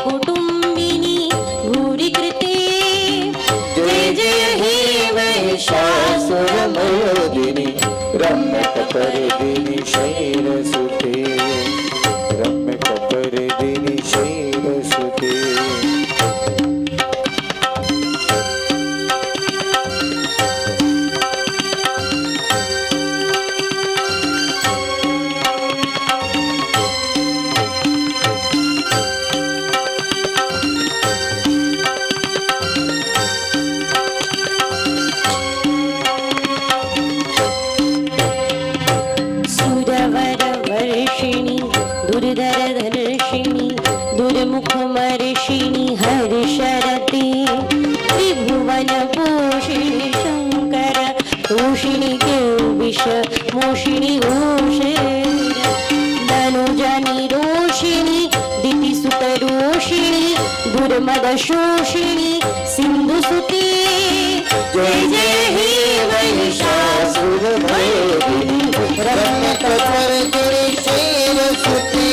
कुटुम्बिनी भूरि कृते जय जय हे महिषासुरमर्दिनी रम्यकपर्दिनी शैलसुते रम्यकपर्दिनी शैलसुते। दुर्मुखमर्षिणि हर्षरते त्रिभुवन पोषिणि शंकर तोषिणि किल्बिष मोषिणि घोषे धनुजनि रोषिणि दितिसुतरोषिणि दुर्मदशोषिणि सिन्धुसुते जय जय हे महिषासुरमर्दिनी रम्यकपर्दिनी शैलसुते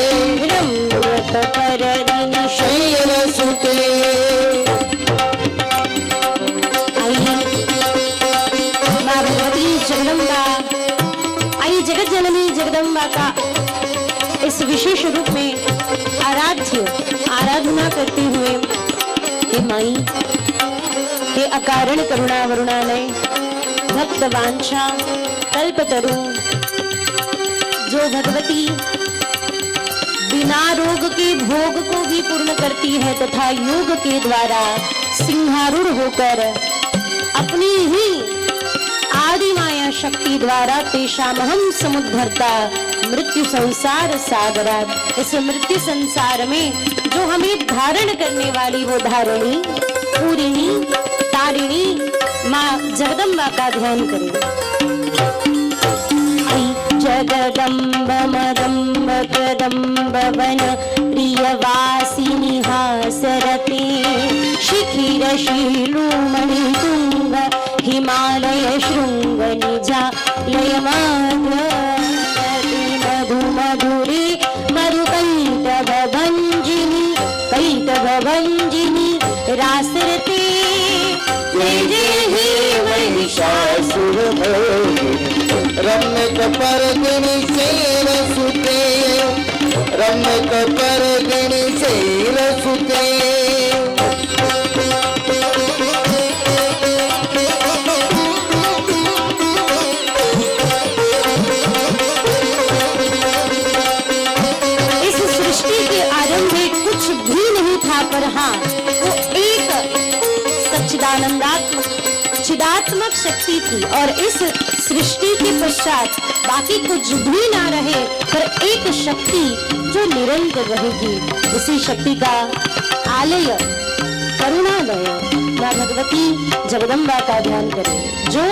रम्यकपर्दिनी शैलसुते। माँ भगवती जगदम्बा, आई जगत जननी जगदम्बा का इस विशेष रूप में आराधना करते हुए हे माई, हे अकारण करुणा वरुणालय, भक्त वांछा कल्पतरु, जो भगवती बिना रोग के भोग को भी पूर्ण करती है तथा योग के द्वारा सिंहारूढ़ होकर अपनी ही आदि माया शक्ति द्वारा तेषामहं समुद्धर्ता मृत्यु संसार सागरात, इस मृत्यु संसार में जो हमें धारण करने वाली वो धारिणी पूरिणी तारिणी माँ जगदम्बा का ध्यान करें। जगदम्ब मदम्ब कदम्ब वन प्रियवासिनी हासरते शिखिर शीलोमणि तुंग हिमालय शृंग निजा लय मधु मधुरे मधुकैटभ भंजिनी रासरते जय जय हे महिषासुरमर्दिनी रम्यकपर्दिनी शैलसुते रम्यकपर्दिनी शैलसुते। इस सृष्टि के आरंभ में कुछ भी नहीं था, पर हाँ वो एक सच्चिदानंदात्मक चिदात्मक शक्ति थी और इस सृष्टि के पश्चात बाकी कुछ भी ना रहे, पर एक शक्ति जो निरंतर रहेगी, उसी शक्ति का आलय करुणालय माँ भगवती जगदम्बा का ध्यान करें। जो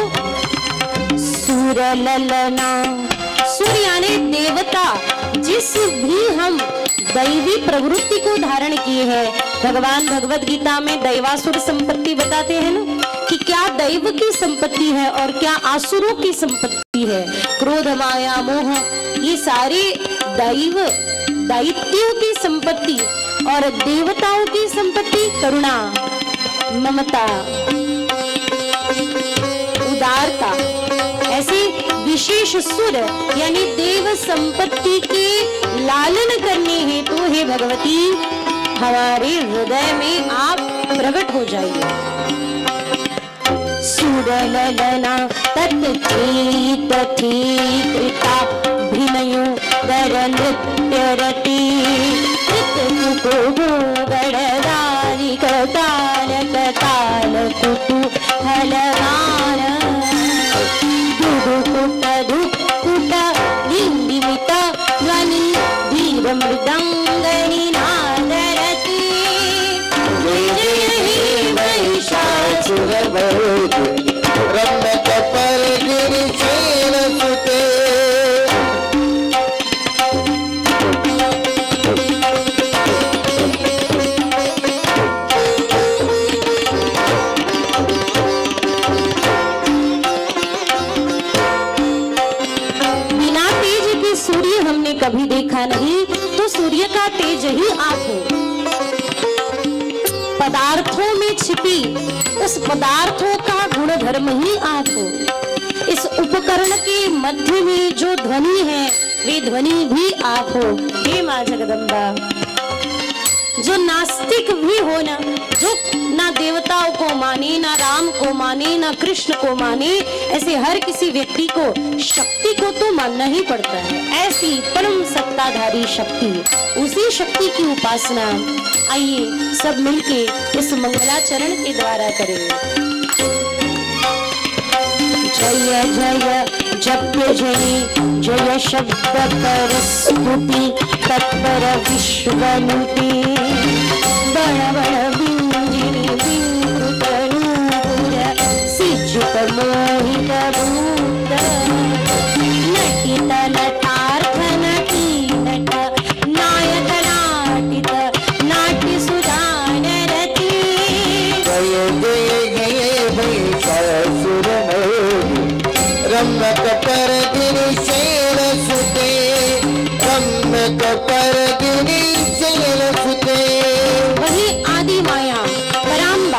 सूरललना, सूर्य यानी देवता, जिस भी हम दैवी प्रवृत्ति को धारण किए हैं, भगवान भगवत गीता में दैवासुर संपत्ति बताते हैं ना, कि क्या दैव की संपत्ति है और क्या आसुरों की संपत्ति है। क्रोध माया मोह ये सारे दैत्यों की संपत्ति और देवताओं की संपत्ति करुणा ममता उदारता, ऐसे विशेष सुर यानी देव संपत्ति के लालन करने हेतु हे भगवती हमारे हृदय में आप प्रकट हो जाइए। सुरललना तत्चेतथी कृता भिनयो दर नृत्य रति कृतकुको गणदारि कताल कताल कुतु हलगान दुदुकुट दुकुट निंदिमित ध्वनि धीर मृदंगनि नादरति जय जय हे महिषासुरमर्दिनी रम्यकपर्दिनी शैलसुते। पदार्थों में छिपी उस पदार्थों का गुण धर्म ही आप हो। इस उपकरण के मध्य में जो ध्वनि है वे ध्वनि भी आप हो। हे मां जगदम्बा, जो नास्तिक भी हो ना, जो ना देवताओं को माने, ना राम को माने, ना कृष्ण को माने, ऐसे हर किसी व्यक्ति को शक्ति को तो मानना ही पड़ता है। ऐसी परम सत्ताधारी शक्ति, उसी शक्ति की उपासना आइए सब मिलके इस मंगलाचरण के द्वारा करें। जय जय जप्य जय जय शब्द पर स्तुति तत्पर विश्वनुति बड़ बड़ बिंजिनी बिंकृत नूपुर सिज्जित मोहित भूत नटित नटार्थ नटी नट नायक नाटित नाट्य सुदान रति जय जय जय महिषासुर रम्यक पर गिरिशैल सुते रम्यक पर गिरिशैल सुते। वही आदि माया पराम्बा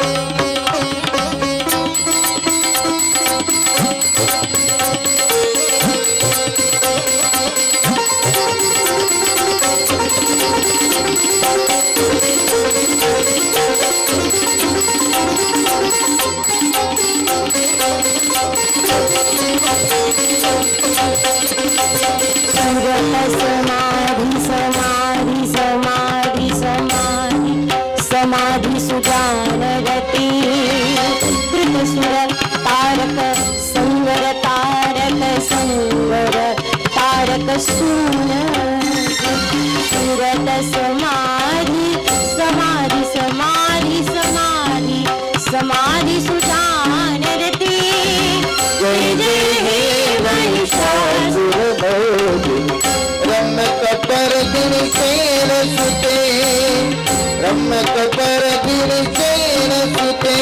समाधि समाधि समाधि समाधि समाधि सुजान रति कृत सुर तारक संवर तारक संवर तारक सून सूरत समाधि समाधि समाधि समाधि समाधि सुजान रति। जय जय हे महिषासुर रम्यक पर गिरिशैल सुते रम्यक पर गिरिशैल सुते।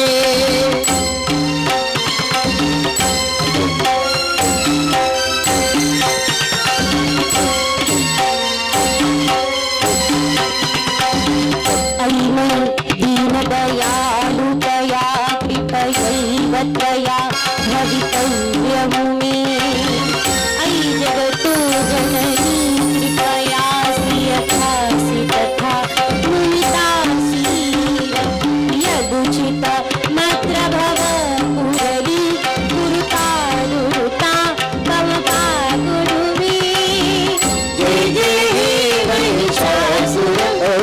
दीन दयालु दया कृपयैवतया भवितव्यमुमे अयि जगतो जननी कृपयासि यथासि तथा मुनितासि यदुचित मात्र भव कुररि गुरुता गुरुता भवता गुरुवे। जय जय हे महिषासुर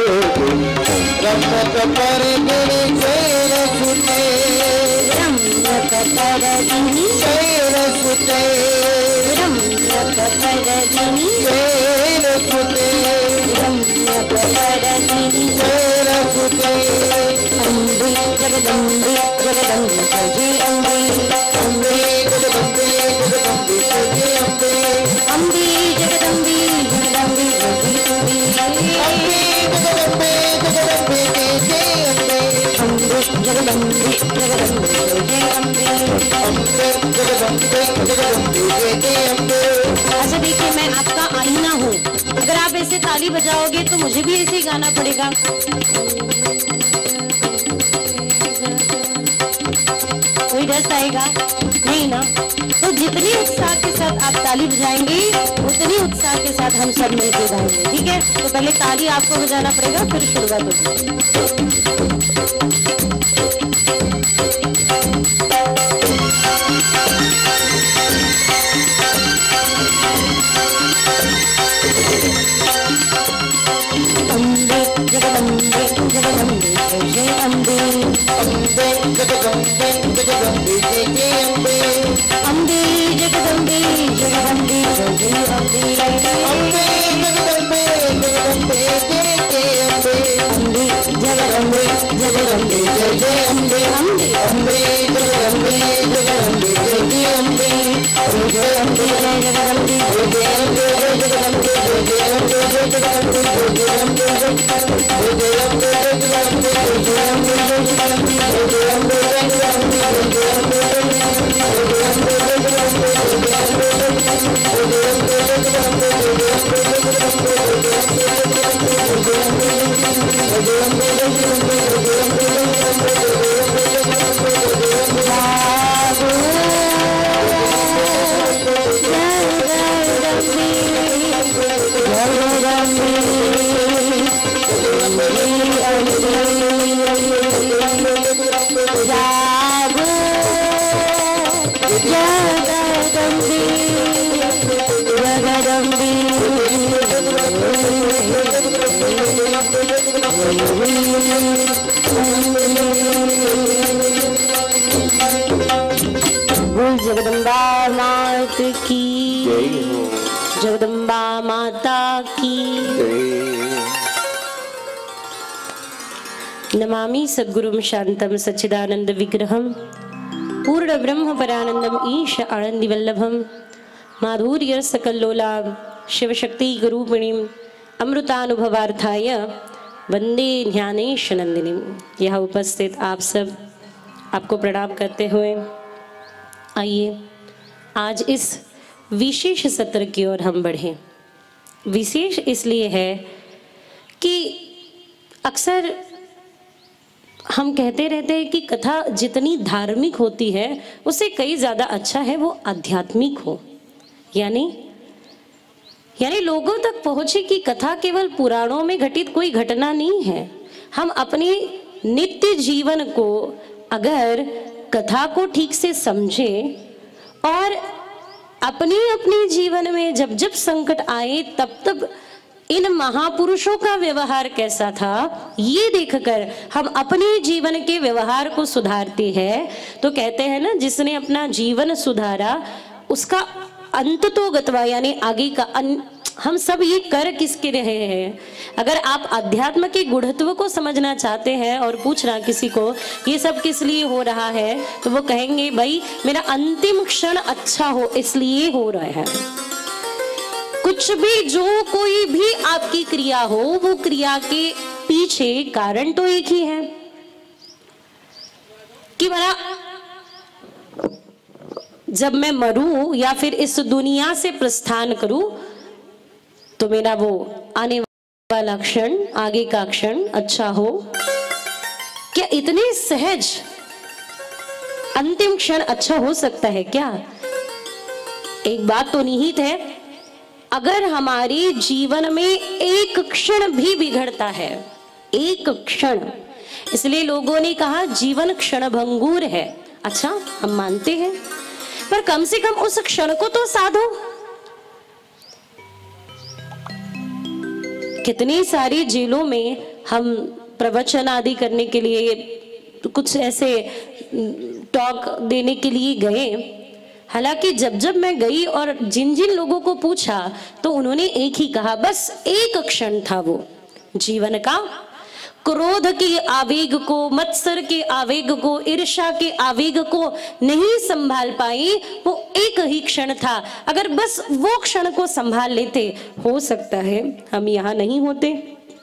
रम्यक पर गिरिशैल सुते रम्यक पर गिरिशैल सुते रम्यक पर गिरिशैल सुते रम्यक पर गिरिशैल सुते। अम्बे जगदम्बे जगदम्बे जय अम्बे अम्बे जगदम्बे जगदम्बे जय अम्बे अम्बे जगदम्बे जगदम्बे जय अम्बे अम्बे जगदम्बे जगदम्बे जय अम्बे अम्बे जगदम्बे जगदम्बे जय अम्बे अम्बे जगदम्बे जगदम्बे जय अम्बे। अच्छा देखिए, मैं आपका आईना हूँ, अगर आप ऐसे ताली बजाओगे तो मुझे भी ऐसे ही गाना पड़ेगा। कोई डर आएगा नहीं ना? तो जितनी उत्साह के साथ आप ताली बजाएंगे उतनी उत्साह के साथ हम सब मिलकर गाएंगे, ठीक है? तो पहले ताली आपको बजाना पड़ेगा, फिर शुरुआत होगी। अम्बे जगदम्बे जगदम्बे जय अम्बे अम्बे जगदम्बे जगदम्बे जय अम्बे अम्बे जगदम्बे जगदम्बे जय अम्बे अम्बे जगदम्बे जगदम्बे जय अम्बे अम्बे जगदम्बे जगदम्बे जय अम्बे अम्बे अम्बे जगदम्बे जगदम्बे जय अम्बे जय अम्बे जगदम्बे जय अम्बे जगदम्बे जय अम्बे जगदम्बे जय अम्बे जगदम्बे बोल जगदम्बा मात की जय हो। जगदम्बा माता की नमामि सद्गुरुं शांतं सच्चिदानंद विग्रहं पूर्ण ब्रह्म परानंदम ईश आनंदी वल्लभम माधुर्य सकल्लोला शिवशक्ति गुरूपिणीम अमृतानुभवार्थाय वंदे ज्ञानेश नंदिनी। यहाँ उपस्थित आप सब आपको प्रणाम करते हुए आइए आज इस विशेष सत्र की ओर हम बढ़ें। विशेष इसलिए है कि अक्सर हम कहते रहते हैं कि कथा जितनी धार्मिक होती है उससे कई ज़्यादा अच्छा है वो आध्यात्मिक हो, यानी लोगों तक पहुंचे कि कथा केवल पुराणों में घटित कोई घटना नहीं है। हम अपने नित्य जीवन को अगर कथा को ठीक से समझें और अपने अपने जीवन में जब जब संकट आए तब तब इन महापुरुषों का व्यवहार कैसा था ये देखकर हम अपने जीवन के व्यवहार को सुधारते हैं, तो कहते हैं ना जिसने अपना जीवन सुधारा उसका अंत तो गतवा, यानी आगे का हम सब ये कर किसके रहे हैं। अगर आप अध्यात्म के गुढ़त्व को समझना चाहते हैं और पूछना किसी को ये सब किस लिए हो रहा है तो वो कहेंगे भाई मेरा अंतिम क्षण अच्छा हो इसलिए हो रहा है। कुछ भी जो कोई भी आपकी क्रिया हो वो क्रिया के पीछे कारण तो एक ही है कि मेरा जब मैं मरूं या फिर इस दुनिया से प्रस्थान करूं तो मेरा वो आने वाला क्षण आगे का क्षण अच्छा हो। क्या इतने सहज अंतिम क्षण अच्छा हो सकता है क्या? एक बात तो निहित है, अगर हमारे जीवन में एक क्षण भी बिगड़ता है, एक क्षण, इसलिए लोगों ने कहा जीवन क्षण भंगुर है। अच्छा हम मानते हैं, पर कम से कम उस क्षण को तो साधो। कितनी सारी जेलों में हम प्रवचन आदि करने के लिए कुछ ऐसे टॉक देने के लिए गए, हालांकि जब जब मैं गई और जिन जिन लोगों को पूछा तो उन्होंने एक ही कहा, बस एक क्षण था वो जीवन का, क्रोध के आवेग को, मत्सर के आवेग को, ईर्ष्या के आवेग को नहीं संभाल पाई, वो एक ही क्षण था। अगर बस वो क्षण को संभाल लेते हो सकता है हम यहाँ नहीं होते।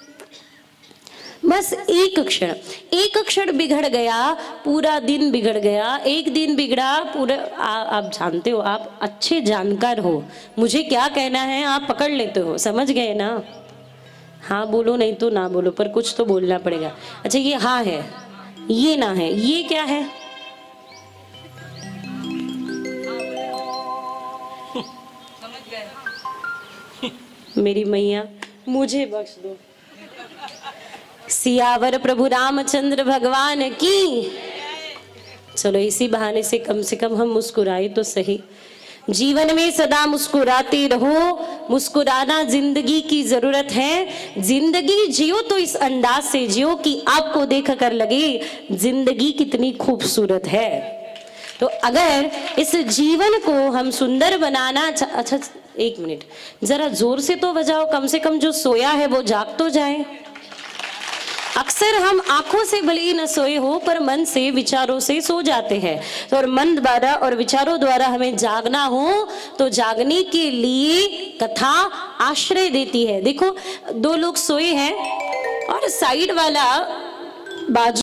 बस एक क्षण बिगड़ गया, पूरा दिन बिगड़ गया। एक दिन बिगड़ा पूरा आप जानते हो, आप अच्छे जानकार हो, मुझे क्या कहना है आप पकड़ लेते हो, समझ गए ना? हाँ बोलो नहीं तो ना बोलो, पर कुछ तो बोलना पड़ेगा। अच्छा ये हाँ है, ये ना है, ये क्या है? मेरी मैया मुझे बख्श दो। सियावर प्रभु रामचंद्र भगवान की। चलो इसी बहाने से कम हम मुस्कुराए तो सही। जीवन में सदा मुस्कुराते रहो, मुस्कुराना जिंदगी की जरूरत है। जिंदगी जियो तो इस अंदाज से जियो कि आपको देख कर लगे जिंदगी कितनी खूबसूरत है। तो अगर इस जीवन को हम सुंदर बनाना अच्छा एक मिनट जरा जोर से तो बजाओ, कम से कम जो सोया है वो जाग तो जाए। अक्सर हम आंखों से भले ही न सोए हो पर मन से विचारों से सो जाते हैं, तो और मन द्वारा और विचारों द्वारा हमें जागना हो तो जागने के लिए कथा आश्रय देती है। देखो दो लोग सोए हैं और साइड वाला बाजू